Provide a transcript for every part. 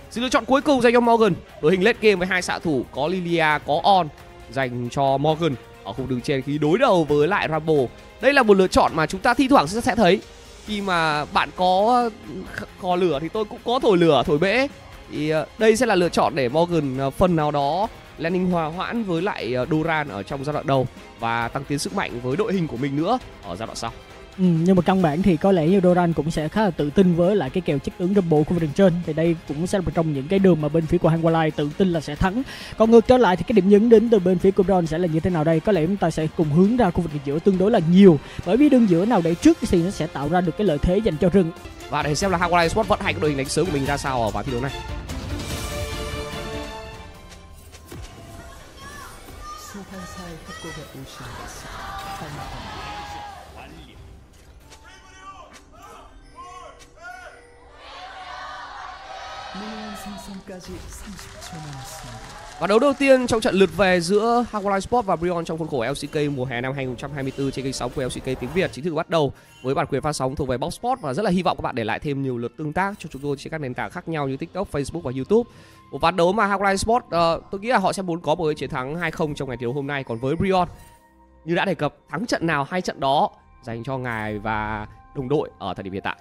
Sự lựa chọn cuối cùng dành cho Morgan. Đội hình late game với hai xạ thủ có Lilia, có On dành cho Morgan ở khu đường trên khi đối đầu với lại Rambo. Đây là một lựa chọn mà chúng ta thi thoảng sẽ thấy. Khi mà bạn có khò lửa thì tôi cũng có thổi lửa, thổi bể. Thì đây sẽ là lựa chọn để Morgan phần nào đó landing hòa hoãn với lại Doran ở trong giai đoạn đầu và tăng tiến sức mạnh với đội hình của mình nữa ở giai đoạn sau. Nhưng mà căn bản thì có lẽ như Doran cũng sẽ khá là tự tin với lại cái kèo chất ứng Rumble của đường trên. Thì đây cũng sẽ là một trong những cái đường mà bên phía của Hanwha tự tin là sẽ thắng. Còn ngược trở lại thì cái điểm nhấn đến từ bên phía của Bron sẽ là như thế nào đây? Có lẽ chúng ta sẽ cùng hướng ra khu vực giữa tương đối là nhiều. Bởi vì đường giữa nào để trước thì nó sẽ tạo ra được cái lợi thế dành cho rừng. Và để xem là Hanwha Sport vận hành cái đội hình đánh sớm của mình ra sao ở ván thi đấu này. Và đấu đầu tiên trong trận lượt về giữa Hanwha Sport và Brion trong khuôn khổ LCK mùa hè năm 2024 trên kênh sóng của LCK tiếng Việt chính thức bắt đầu với bản quyền phát sóng thuộc về Box Sport, và rất là hy vọng các bạn để lại thêm nhiều lượt tương tác cho chúng tôi trên các nền tảng khác nhau như TikTok, Facebook và YouTube. Một ván đấu mà Hanwha Sport tôi nghĩ là họ sẽ muốn có một cái chiến thắng 2-0 trong ngày thi đấu hôm nay. Còn với Brion, như đã đề cập, thắng trận nào hay trận đó dành cho ngài và đồng đội ở thời điểm hiện tại.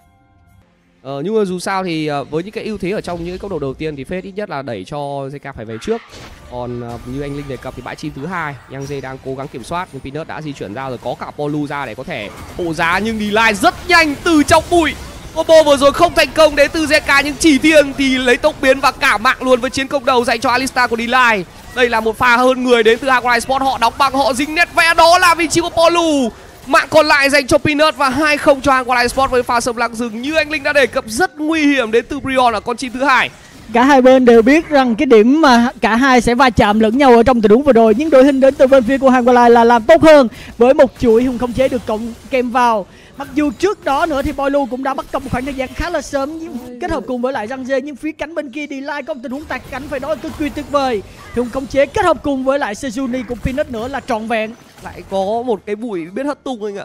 Nhưng mà dù sao thì với những cái ưu thế ở trong những cái câu đầu đầu tiên thì Fate ít nhất là đẩy cho JK phải về trước. Còn như anh Linh đề cập thì bãi chim thứ hai Yang Jae đang cố gắng kiểm soát, nhưng Peanut đã di chuyển ra rồi, có cả Polu ra để có thể hộ giá, nhưng Delay rất nhanh từ trong bụi. Combo vừa rồi không thành công đến từ JK, nhưng chỉ thiên thì lấy tốc biến và cả mạng luôn với chiến công đầu dành cho Alistar của Delay. Đây là một pha hơn người đến từ Hanwha Sport, họ đóng bằng, họ dính nét vẽ, đó là vị trí của Polu. Mạng còn lại dành cho Peanut và 2-0 cho Hanwha Sport với pha sâm lăng rừng như anh Linh đã đề cập rất nguy hiểm đến từ Brion ở con chim thứ hai. Cả hai bên đều biết rằng cái điểm mà cả hai sẽ va chạm lẫn nhau ở trong tình huống vừa rồi, nhưng đội hình đến từ bên phía của Hanwha là làm tốt hơn với một chuỗi hùng không chế được cộng kèm vào. Mặc dù trước đó nữa thì Polu cũng đã bắt công một khoảng thời gian khá là sớm kết hợp cùng với lại Yang Jae, nhưng phía cánh bên kia Delay có một tình huống tạt cánh phải nói cực kỳ tuyệt vời. Hùng không chế kết hợp cùng với lại Sejuni của Peanut nữa là trọn vẹn. Lại có một cái bụi biết hất tung anh ạ.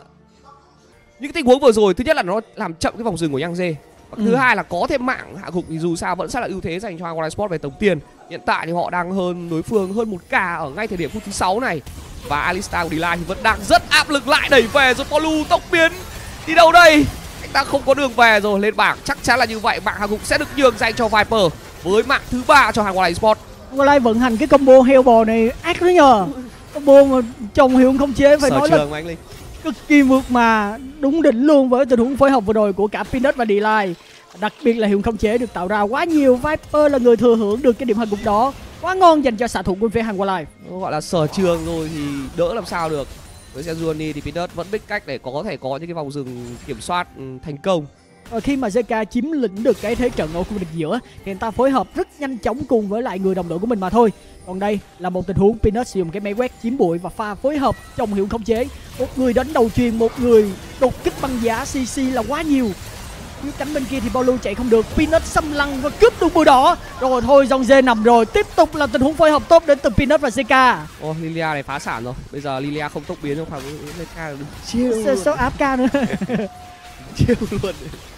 Những cái tình huống vừa rồi, thứ nhất là nó làm chậm cái vòng dừng của Yang Jae. Thứ hai là có thêm mạng hạ gục thì dù sao vẫn sẽ là ưu thế dành cho Hanwha Sport về tổng tiền. Hiện tại thì họ đang hơn đối phương hơn 1k ở ngay thời điểm phút thứ 6 này. Và Alistar của Delay thì vẫn đang rất áp lực, lại đẩy về rồi. Polu tốc biến đi đâu đây? Anh ta không có đường về rồi, lên bảng chắc chắn là như vậy. Mạng hạ gục sẽ được nhường dành cho Viper với mạng thứ 3 cho Hanwha Sport. Hanwha vận hành cái combo heo bò này ác đó nhờ. Combo mà trong hiệu không chế phải nói là anh Linh cực kỳ mượt mà, đúng đỉnh luôn với tình huống phối hợp vừa rồi của cả Peanut và Delay. Đặc biệt là hiệu không chế được tạo ra quá nhiều. Viper là người thừa hưởng được cái điểm hạ gục đó, quá ngon dành cho xạ thủ của phía Hanwha. Gọi là sở trường rồi thì đỡ làm sao được. Với Sejuani thì Peanut vẫn biết cách để có thể có những cái vòng dừng kiểm soát thành công. Khi mà JK chiếm lĩnh được cái thế trận ở khu vực giữa thì người ta phối hợp rất nhanh chóng cùng với lại người đồng đội của mình mà thôi. Còn đây là một tình huống Peanut sử dụng cái máy quét chiếm bụi và pha phối hợp trong hiệu khống chế. Một người đánh đầu truyền, một người đột kích băng giá CC là quá nhiều. Phía cánh bên kia thì Polu chạy không được, Peanut xâm lăng và cướp được bụi đỏ. Rồi thôi, Yang Jae nằm rồi. Tiếp tục là tình huống phối hợp tốt đến từ Peanut và JK. Lilia này phá sản rồi. Bây giờ Lilia không tốc biến trong khoảng JK được chiêu. Số áp ca nữa. Chiêu luôn.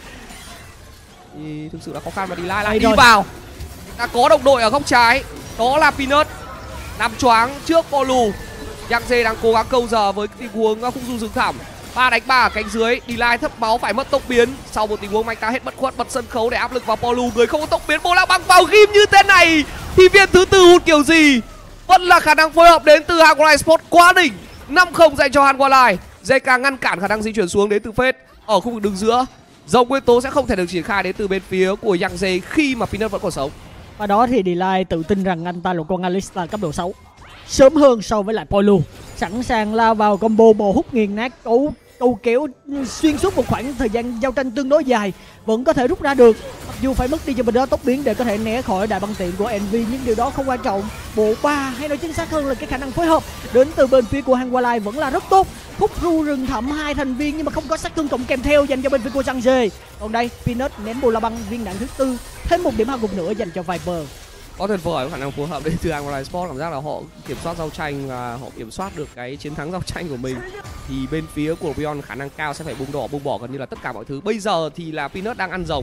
Thì thực sự là khó khăn, và Delay lại đi vào. Đã có đồng đội ở góc trái, đó là Peanut nằm choáng trước Polu. Yang Jae đang cố gắng câu giờ với tình huống khung du rừng thẳm. 3 đánh 3 ở cánh dưới. Delay thấp máu phải mất tốc biến. Sau một tình huống anh ta hết bất khuất, bật sân khấu để áp lực vào Polu. Người không có tốc biến, Bola băng vào ghim như thế này thì viên thứ tư hụt kiểu gì. Vẫn là khả năng phối hợp đến từ Hanwha Sport quá đỉnh. 5-0 dành cho Hanwha. JK ngăn cản khả năng di chuyển xuống đến từ Fate ở khu vực đường giữa. Dòng nguyên tố sẽ không thể được triển khai đến từ bên phía của Yang Jae khi mà Peanut vẫn còn sống. Và đó thì Delay tự tin rằng anh ta là con Alistar cấp độ 6, sớm hơn so với lại Polu, sẵn sàng lao vào combo bò hút nghiền nát, câu kéo xuyên suốt một khoảng thời gian giao tranh tương đối dài vẫn có thể rút ra được. Mặc dù phải mất đi cho mình đó tốc biến để có thể né khỏi đại băng tiện của Envy, nhưng điều đó không quan trọng. Bộ 3 hay nói chính xác hơn là cái khả năng phối hợp đến từ bên phía của Hanwha vẫn là rất tốt. Hút ru rừng thẳm 2 thành viên nhưng mà không có sát thương cộng kèm theo dành cho bên phía của Yang Jae. Còn đây Peanut ném Bola băng viên đạn thứ tư, thêm một điểm hạ gục nữa dành cho Viper. Có tuyệt vời khả năng phối hợp đến từ Hanwha Sport, cảm giác là họ kiểm soát giao tranh và họ kiểm soát được cái chiến thắng giao tranh của mình. Thì bên phía của Brion khả năng cao sẽ phải bung bỏ gần như là tất cả mọi thứ. Bây giờ thì là Peanut đang ăn rồng,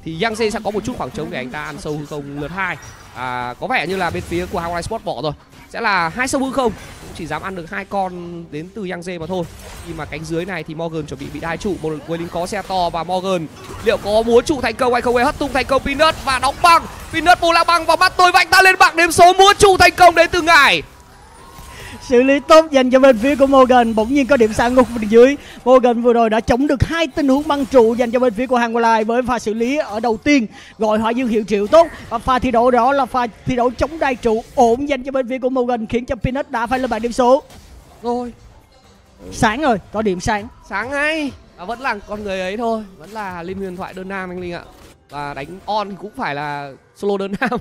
thì Yangtze sẽ có một chút khoảng trống để anh ta ăn sâu hư không lượt 2. Có vẻ như là bên phía của Hawaii Sport bỏ rồi, sẽ là 2 sâu hư không, cũng chỉ dám ăn được 2 con đến từ Yangtze mà thôi. Khi mà cánh dưới này thì Morgan chuẩn bị 2 trụ, một Wailing có xe to và Morgan liệu có múa trụ thành công hay không? Hất tung thành công Peanut và đóng băng. Peanut bù la băng vào mắt tôi và anh ta lên bảng điểm số, múa trụ thành công đến từ ngài. Xử lý tốt dành cho bên phía của Morgan, bỗng nhiên có điểm sang ngục bên dưới. Morgan vừa rồi đã chống được 2 tình huống băng trụ dành cho bên phía của Hanwha với pha xử lý ở đầu tiên, gọi Hỏa Dương hiệu triệu tốt, và pha thi đấu đó là pha thi đấu chống đai trụ ổn dành cho bên phía của Morgan, khiến cho Peanut đã phải lên bảng điểm số. Rồi, sáng rồi, có điểm sáng ngay, vẫn là con người ấy thôi, vẫn là Liên huyền thoại đơn nam anh Linh ạ. Và đánh on thì cũng phải là solo đơn nam.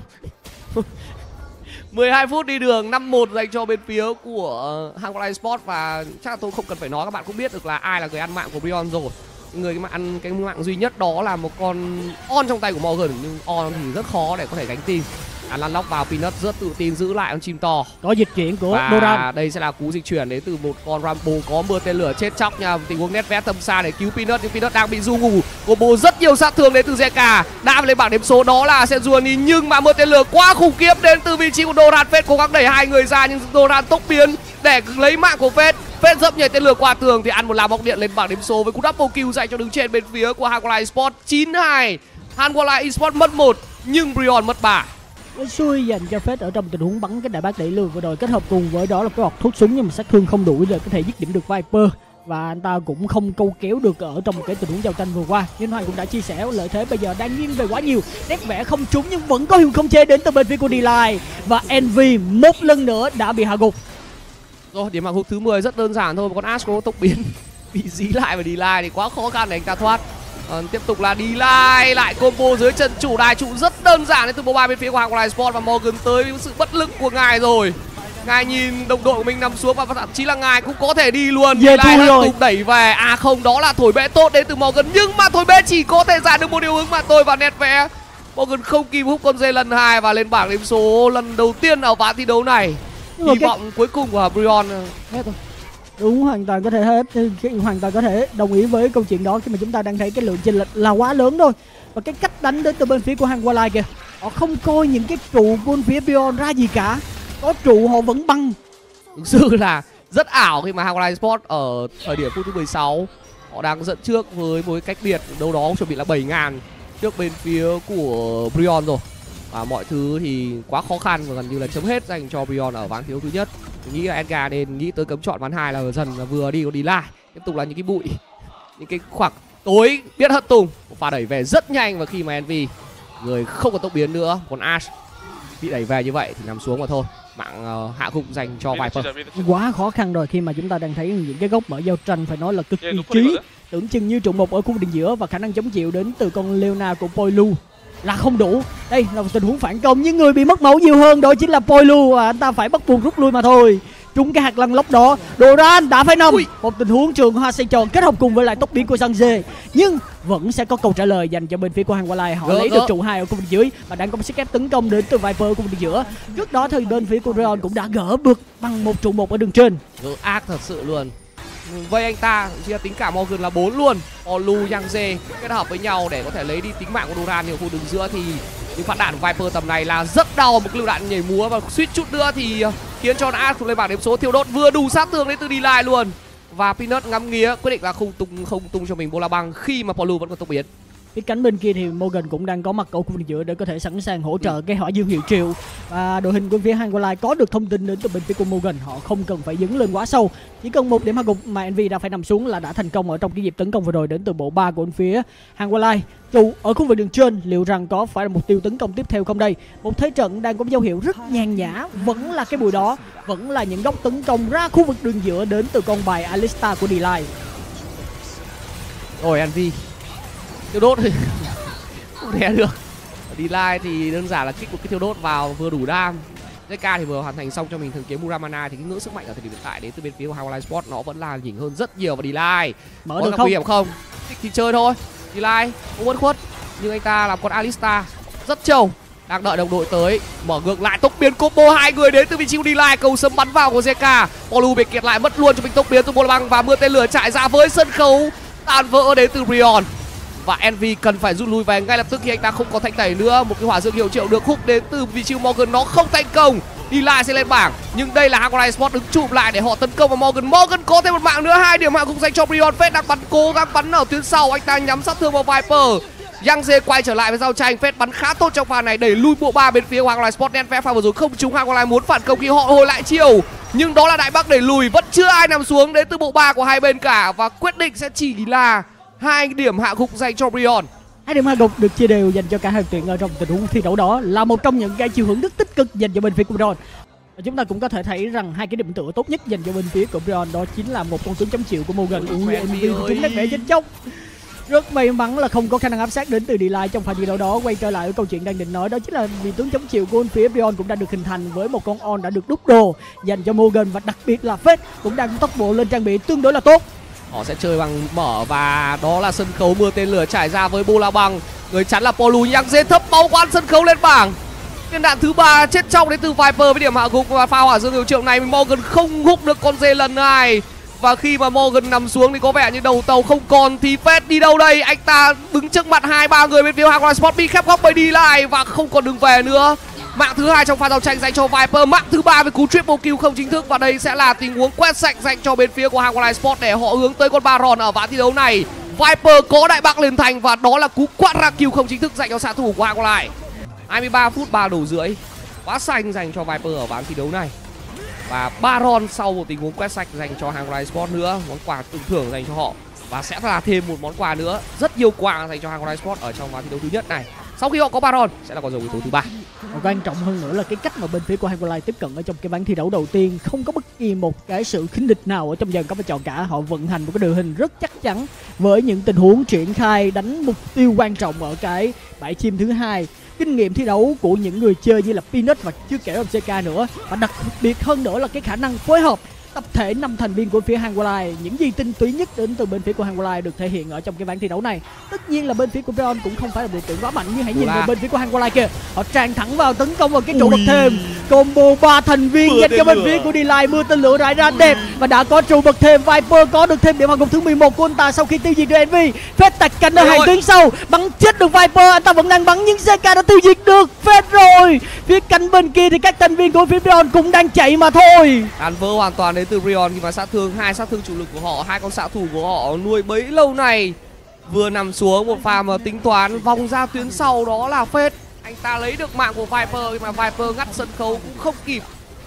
12 phút đi đường, 5-1 dành cho bên phía của Hanwha Sport. Và chắc là tôi không cần phải nói, các bạn cũng biết được là ai là người ăn mạng của Brion rồi. Người mà ăn cái mạng duy nhất đó là một con on trong tay của Morgan, nhưng on thì rất khó để có thể gánh team. Lăn lóc vào, Peanut rất tự tin giữ lại con chim to. Có dịch chuyển của và Doran. đây sẽ là cú dịch chuyển đến từ một con Rambo có mưa tên lửa chết chóc nha. Tình huống nét vẽ tầm xa để cứu Peanut, nhưng Peanut đang bị du ngủ. Combo rất nhiều sát thương đến từ Zeka, đã lên bảng điểm số đó là Sejuani, nhưng mà mưa tên lửa quá khủng khiếp đến từ vị trí của Doran. Phết cố gắng đẩy 2 người ra nhưng Doran tốc biến để lấy mạng của Phết. Phết dẫm nhảy tên lửa qua tường thì ăn một lá bóng điện lên bảng điểm số với cú double kill dành cho đứng trên bên phía của Hanwha Sport. 9-2, Hanwha Sport mất 1 nhưng Brion mất 3. Cái xui dành cho Phết ở trong tình huống bắn cái đại bác đẩy lùi vừa rồi, kết hợp cùng với đó là cái hột thuốc súng nhưng mà sát thương không đủ để có thể dứt điểm được Viper, và anh ta cũng không câu kéo được ở trong một cái tình huống giao tranh vừa qua. Nhưng Hoàng cũng đã chia sẻ lợi thế bây giờ đang nghiêng về quá nhiều, nét vẽ không trúng nhưng vẫn có hiệu không chế đến từ bên phía của D-Live, và Envy một lần nữa đã bị hạ gục. Rồi, điểm hạng hụt thứ 10 rất đơn giản thôi, một con Ash có tốc biến bị dí lại và D-Live thì quá khó khăn để anh ta thoát. Tiếp tục là D-Live lại combo dưới chân chủ đài trụ rất đơn giản đến từ bộ ba bên phía của Hanwha Sport, và Morgan tới với sự bất lực của ngài rồi. Ngài nhìn đồng đội của mình nằm xuống và thậm chí là ngài cũng có thể đi luôn. D-Live tiếp tục đẩy về. Không, đó là thổi bẽ tốt đến từ Morgan, nhưng mà thổi bẽ chỉ có thể giải được một điều hướng mà tôi, và nét vẽ Morgan không kịp hút con dây lần 2 và lên bảng điểm số lần đầu tiên ở ván thi đấu này. Hy vọng cuối cùng của Brion hết rồi. Đúng, hoàn toàn có thể hết, hoàn toàn có thể đồng ý với câu chuyện đó khi mà chúng ta đang thấy cái lượng chênh lệch là quá lớn thôi. Và cái cách đánh đến từ bên phía của Hanwha kìa, họ không coi những cái trụ bên phía Brion ra gì cả, có trụ họ vẫn băng. Thực sự là rất ảo khi mà Hanwha Sport ở thời điểm phút thứ 16 họ đang dẫn trước với một cái cách biệt đâu đó chuẩn bị là 7.000 trước bên phía của Brion rồi. Và mọi thứ thì quá khó khăn và gần như là chấm hết dành cho Brion ở ván thiếu thứ nhất. Mình nghĩ là Edgar nên nghĩ tới cấm chọn ván 2 là dần là vừa đi có đi lại. Tiếp tục là những cái bụi, những cái khoảng tối biết hất tung. Pha đẩy về rất nhanh, và khi mà Envy người không có tốc biến nữa, còn Ash bị đẩy về như vậy thì nằm xuống mà thôi. Mạng hạ gục dành cho Viper. Quá khó khăn rồi khi mà chúng ta đang thấy những cái góc mở giao tranh phải nói là cực kỳ trí, tưởng chừng như trụ một ở khu vực định giữa, và khả năng chống chịu đến từ con Leona của Poilu là không đủ. Đây là một tình huống phản công, nhưng người bị mất máu nhiều hơn đó chính là Poilu, và anh ta phải bắt buộc rút lui mà thôi. Trúng cái hạt lăn lóc đó, Doran đã phải nằm. Một tình huống trường hoa xây tròn kết hợp cùng với lại tốc biến của Sanze, nhưng vẫn sẽ có câu trả lời dành cho bên phía của Hanwha. Họ lấy được trụ 2 ở khu vực dưới và đang có một sức ép tấn công đến từ Viper ở khu vực giữa. Trước đó thì bên phía của Rion cũng đã gỡ được bằng một trụ 1 ở đường trên. Ác thật sự luôn. Vây anh ta, chỉ là tính cả Morgan là 4 luôn. Olu, Yangtze kết hợp với nhau để có thể lấy đi tính mạng của Doran. Ở khu đường giữa thì những phát đạn của Viper tầm này là rất đau, một lựu đạn nhảy múa và suýt chút nữa thì khiến cho Ash lên bảng điểm số. Thiêu đốt vừa đủ sát thương đến từ D-Live luôn. Và Peanut ngắm nghía quyết định là không tung cho mình bola băng khi mà Polu vẫn còn tốc biến. Cái cánh bên kia thì Morgan cũng đang có mặt ở khu vực giữa để có thể sẵn sàng hỗ trợ cái Hỏa Dương hiệu triệu. Và đội hình của phía Hanwha có được thông tin đến từ bên phía của Morgan, họ không cần phải dấn lên quá sâu, chỉ cần một điểm hạ gục mà Envy đã phải nằm xuống là đã thành công ở trong cái dịp tấn công vừa rồi đến từ bộ 3 của bên phía Hanwha. Trụ ở khu vực đường trên liệu rằng có phải là mục tiêu tấn công tiếp theo không đây? Một thế trận đang có dấu hiệu rất nhàn nhã, vẫn là cái bụi đó, vẫn là những góc tấn công ra khu vực đường giữa đến từ con bài Alistar của D-Live. Rồi Envy thiêu đốt thì không né được. D-Live thì đơn giản là kích một cái thiêu đốt vào vừa đủ đam. JK thì vừa hoàn thành xong cho mình thường kiếm Muramana, thì cái ngưỡng sức mạnh ở thời điểm hiện tại đến từ bên phía của Hanwha Sport nó vẫn là nhỉnh hơn rất nhiều. Và D-Live mở được không? Nguy hiểm không? Thích thì chơi thôi. D-Live không uất khuất nhưng anh ta làm con Alistar rất trâu, đang đợi đồng đội tới, mở ngược lại tốc biến combo 2 người đến từ vị trí của D-Live, cầu sấm bắn vào của JK. Polu bị kiệt lại mất luôn cho mình tốc biến từ bola băng và mưa tên lửa chạy ra với sân khấu tan vỡ đến từ Brion. và Envy cần phải rút lui về ngay lập tức khi anh ta không có thanh tẩy nữa. Một cái hỏa dương hiệu triệu được hút đến từ vị trí Morgan, nó không thành công. Eli sẽ lên bảng, nhưng đây là Hakurai Sport đứng chụp lại để họ tấn công vào Morgan. Morgan có thêm một mạng nữa, 2 điểm hạ gục dành cho Brion. Fed đặt bắn, cố gắng bắn ở tuyến sau, anh ta nhắm sát thương vào Viper. Yang Ze quay trở lại với giao tranh. Fed bắn khá tốt trong pha này, đẩy lui bộ 3 bên phía của Hakurai Sport. Đen vẽ pha vừa rồi không trúng. Hakurai muốn phản công khi họ hồi lại chiều, nhưng đó là Đại Bắc đẩy lùi, vẫn chưa ai nằm xuống đến từ bộ 3 của hai bên cả, và quyết định sẽ chỉ là 2 điểm hạ gục dành cho Brion. 2 điểm hạ gục được chia đều dành cho cả hai tuyển ở trong tình huống thi đấu đó là một trong những cái chiều hướng rất tích cực dành cho bên phía của Brion. Chúng ta cũng có thể thấy rằng hai cái điểm tựa tốt nhất dành cho bên phía của Brion đó chính là một con tướng chấm chịu của Morgan. Envy chúng nét vẽ trên chốc. Rất may mắn là không có khả năng áp sát đến từ Delay trong pha thi đấu đó. Quay trở lại với câu chuyện đang định nói, đó chính là vị tướng chống chịu của bên phía Brion cũng đã được hình thành với một con On đã được đúc đồ dành cho Morgan, và đặc biệt là Fed cũng đang tốc bộ lên trang bị tương đối là tốt. Họ sẽ chơi bằng mở, và đó là sân khấu mưa tên lửa trải ra với Bola Băng. Người chắn là Polu. Yang Ze thấp máu quán sân khấu lên bảng. Viên đạn thứ 3 chết trong đến từ Viper với điểm hạ gục, và pha hỏa dương hiệu triệu này Morgan không hút được con dê lần 2. Và khi mà Morgan nằm xuống thì có vẻ như đầu tàu không còn, thì Fed đi đâu đây? Anh ta đứng trước mặt 2-3 người bên phía Hakurai Sport, bị khép góc bầy đi lại và không còn đường về nữa. Mạng thứ 2 trong pha giao tranh dành cho Viper, mạng thứ 3 với cú triple kill không chính thức, và đây sẽ là tình huống quét sạch dành cho bên phía của Hakurai Sport để họ hướng tới con Baron ở ván thi đấu này. Viper có Đại Bác lên thành, và đó là cú quadra kill không chính thức dành cho xạ thủ của Hakurai. 23 phút 3 đầu rưỡi, quá xanh dành cho Viper ở ván thi đấu này. Và Baron sau một tình huống quét sạch dành cho Hakurai Sport nữa, món quà tưởng thưởng dành cho họ, và sẽ là thêm một món quà nữa, rất nhiều quà dành cho Hakurai Sport ở trong ván thi đấu thứ nhất này. Sau khi họ có Baron sẽ là con rồng yếu tố thứ 3. Quan trọng hơn nữa là cái cách mà bên phía của Hakurai tiếp cận ở trong cái ván thi đấu đầu tiên, không có bất kỳ một cái sự khinh địch nào ở trong dàn có vai trò cả. Họ vận hành một cái đội hình rất chắc chắn với những tình huống triển khai đánh mục tiêu quan trọng ở cái bãi chim thứ 2. Kinh nghiệm thi đấu của những người chơi như là Peanut và chưa kể MCK nữa, và đặc biệt hơn nữa là cái khả năng phối hợp tập thể 5 thành viên của phía Hakurai. Những gì tinh túy nhất đến từ bên phía của Hakurai được thể hiện ở trong cái ván thi đấu này. Tất nhiên là bên phía của Brion cũng không phải là đội tuyển quá mạnh, nhưng hãy nhìn vào bên phía của Hakurai kìa, họ tràn thẳng vào tấn công vào cái trụ bậc thêm. Combo 3 thành viên dành cho bên phía của Delay, mưa tên lửa rải ra đẹp và đã có trụ bậc thêm. Viper có được thêm điểm hạ gục thứ 11 của anh ta sau khi tiêu diệt được Envy. Fed tạch cánh ở hàng tuyến sau, bắn chết được Viper, anh ta vẫn đang bắn nhưng ZK đã tiêu diệt được Fed rồi. Phía cánh bên kia thì các thành viên của phía Brion cũng đang chạy mà thôi. Tàn vỡ hoàn toàn đến từ Brion khi mà sát thương, 2 sát thương chủ lực của họ, 2 con xạ thủ của họ nuôi bấy lâu này vừa nằm xuống. Một pha mà tính toán vòng ra tuyến sau đó là Fed, anh ta lấy được mạng của Viper, nhưng mà Viper ngắt sân khấu cũng không kịp,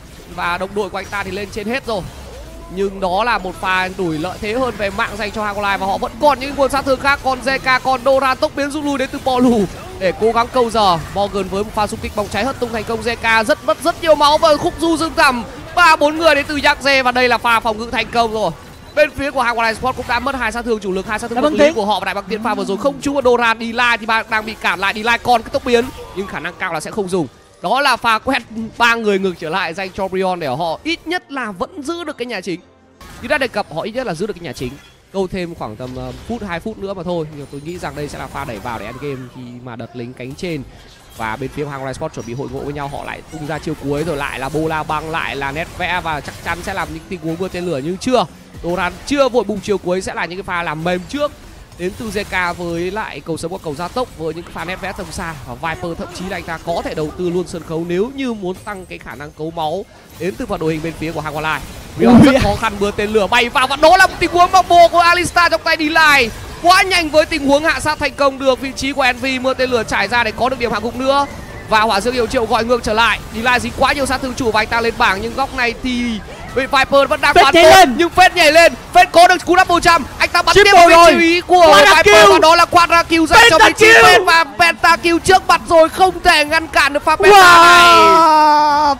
và đồng đội của anh ta thì lên trên hết rồi. Nhưng đó là một pha đuổi lợi thế hơn về mạng dành cho Hakurai, và họ vẫn còn những nguồn sát thương khác. Còn ZK, còn Doran tốc biến rút lui đến từ Polu để cố gắng câu giờ. Morgan với một pha xung kích bóng cháy hất tung thành công. ZK mất rất nhiều máu và khúc du dương thẳm. 3-4 người đến từ Yang Ze, và đây là pha phòng ngự thành công rồi. Bên phía của Hakurai Sport cũng đã mất 2 sát thương chủ lực, 2 sát thương vật lý của họ, và Đại Bác tiến pha vừa rồi không trúng vào Doran. Delay thì đang bị cản lại. Delay còn cái tốc biến nhưng khả năng cao là sẽ không dùng. Đó là pha quét 3 người ngược trở lại dành cho Brion để họ ít nhất là vẫn giữ được cái nhà chính. Như đã đề cập, họ ít nhất là giữ được cái nhà chính, câu thêm khoảng tầm 2 phút nữa mà thôi. Nhưng tôi nghĩ rằng đây sẽ là pha đẩy vào để end game khi mà đợt lính cánh trên. Và bên phía Hakurai Sport chuẩn bị hội ngộ với nhau, họ lại tung ra chiêu cuối, rồi lại là Bola Băng, lại là nét vẽ, và chắc chắn sẽ làm những tình huống mưa tên lửa. Nhưng chưa, Doran chưa vội bùng chiêu cuối, sẽ là những cái pha làm mềm trước đến từ ZK với lại cầu sớm qua cầu gia tốc với những pha nét vẽ tầm xa. Và Viper thậm chí là anh ta có thể đầu tư luôn sân khấu nếu như muốn tăng cái khả năng cấu máu đến từ phần đội hình bên phía của Hakurai. Brion rất khó khăn, mưa tên lửa bay vào, và đó là một tình huống bọc bồ của Alistar trong tay Delay. Quá nhanh với tình huống hạ sát thành công được vị trí của Envy, mưa tên lửa trải ra để có được điểm hạ gục nữa. Và hỏa dương hiệu triệu gọi ngược trở lại. Delay dính quá nhiều sát thương chủ và anh ta lên bảng, nhưng góc này thì Viper vẫn đang bắn tốt, nhưng Fed nhảy lên. Fed có được cú double jump, anh ta bắn tiếp vào vị trí của Viper, và đó là quadra kill dành cho vị trí Fed, và penta kill trước mặt rồi, không thể ngăn cản được pha penta này.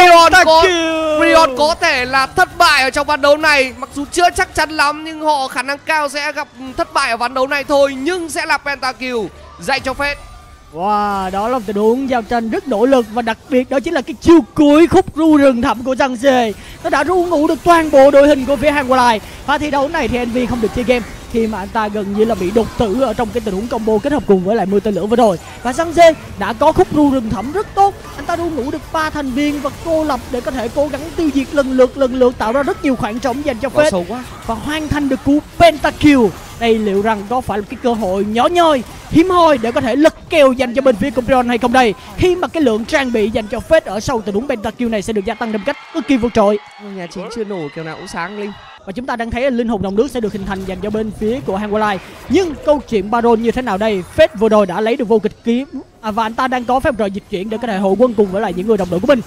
Brion có thể là thất bại ở trong ván đấu này, mặc dù chưa chắc chắn lắm, nhưng họ khả năng cao sẽ gặp thất bại ở ván đấu này thôi, nhưng sẽ là pentakill dành cho Fed. Wow, đó là một tình huống giao tranh rất nỗ lực, và đặc biệt đó chính là cái chiêu cuối khúc ru rừng thẳm của Yang Ze. Nó đã ru ngủ được toàn bộ đội hình của phía Hakurai. Pha thi đấu này thì Envy không được chơi game khi mà anh ta gần như là bị đột tử ở trong cái tình huống combo kết hợp cùng với lại mưa tên lửa vừa rồi. Và Yang Ze đã có khúc ru rừng thẳm rất tốt, anh ta ru ngủ được 3 thành viên và cô lập để có thể cố gắng tiêu diệt lần lượt tạo ra rất nhiều khoảng trống dành cho Fed, và hoàn thành được cú pentakill Đây liệu rằng có phải là cái cơ hội nhỏ nhoi, hiếm hoi để có thể lật kèo dành cho bên phía Compion hay không đây? Khi mà cái lượng trang bị dành cho Fate ở sau tình huống pentakill này sẽ được gia tăng một cách cực kỳ vượt trội. Nhà chính chưa nổ kèo nào cũng sáng Linh. Và chúng ta đang thấy linh hồn đồng nước sẽ được hình thành dành cho bên phía của Hangwalai. Nhưng câu chuyện Baron như thế nào đây? Fate vừa rồi đã lấy được vô kịch kiếm và anh ta đang có phép rời dịch chuyển để có thể hội quân cùng với lại những người đồng đội của mình.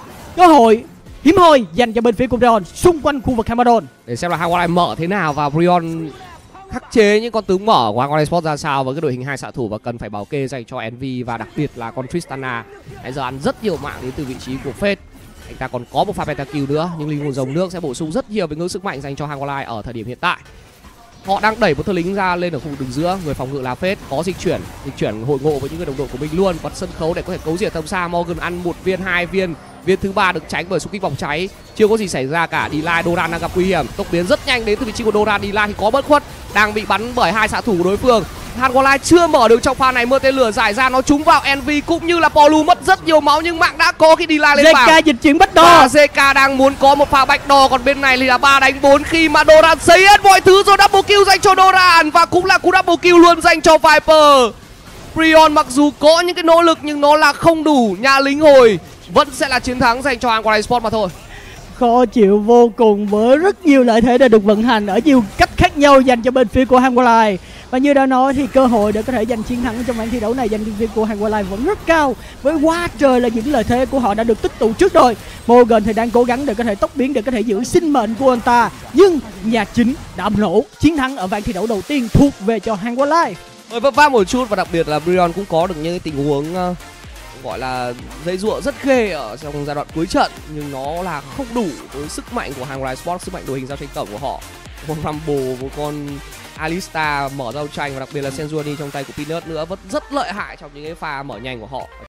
Cơ hội hiếm hoi dành cho bên phía Compion xung quanh khu vực Hamaron. Để xem là Hangwalai mở thế nào và Brion khắc chế những con tướng mở của Hangwalai Sport ra sao với cái đội hình 2 xạ thủ và cần phải bảo kê dành cho Envy và đặc biệt là con Tristana. Nãy giờ ăn rất nhiều mạng đến từ vị trí của Fate. Anh ta còn có một pha pentakill nữa nhưng linh hồn rồng nước sẽ bổ sung rất nhiều với ngưỡng sức mạnh dành cho Hangwalai ở thời điểm hiện tại. Họ đang đẩy một thơ lính ra lên ở khu vực đường giữa, người phòng ngự là Fate có dịch chuyển hội ngộ với những người đồng đội của mình luôn, bật sân khấu để có thể cấu rỉa tầm xa. Morgan ăn một viên, 2 viên, viên thứ 3 được tránh bởi xung kích vòng cháy, chưa có gì xảy ra cả. Delay Doran đang gặp nguy hiểm, tốc biến rất nhanh đến từ vị trí của Doran. Delay thì có bất khuất, đang bị bắn bởi 2 xạ thủ của đối phương. Hangwalai chưa mở được trong pha này, mưa tên lửa giải ra nó trúng vào Envy cũng như là Polu, mất rất nhiều máu nhưng mạng đã có khi Delay lên bảng. JK dịch chuyển bắt đo. Và JK đang muốn có một pha bạch đo, còn bên này thì là 3 đánh 4 khi mà Doran xây hết mọi thứ rồi. Double kill dành cho Doran và cũng là cú double kill luôn dành cho Viper. Brion mặc dù có những cái nỗ lực nhưng nó là không đủ, nhà lính hồi vẫn sẽ là chiến thắng dành cho Hangwalai Sport mà thôi. Khó chịu vô cùng với rất nhiều lợi thế đã được vận hành ở nhiều cách khác nhau dành cho bên phía của Hangwalai. Và như đã nói thì cơ hội để có thể giành chiến thắng trong ván thi đấu này dành cho bên phía của Hangwalai vẫn rất cao, với quá trời là những lợi thế của họ đã được tích tụ trước rồi. Morgan thì đang cố gắng để có thể tốc biến để có thể giữ sinh mệnh của anh ta, nhưng nhà chính đã nổ, chiến thắng ở ván thi đấu đầu tiên thuộc về cho Hangwalai. Hơi vấp váp một chút và đặc biệt là Brion cũng có được những tình huống gọi là dây dụa rất ghê ở trong giai đoạn cuối trận, nhưng nó là không đủ với sức mạnh của Hangwalai Sport, sức mạnh đội hình giao tranh tổng của họ. Con Rumble, một con Alistar mở giao tranh và đặc biệt là Sejuani trong tay của Peanut nữa vẫn rất lợi hại trong những cái pha mở nhanh của họ.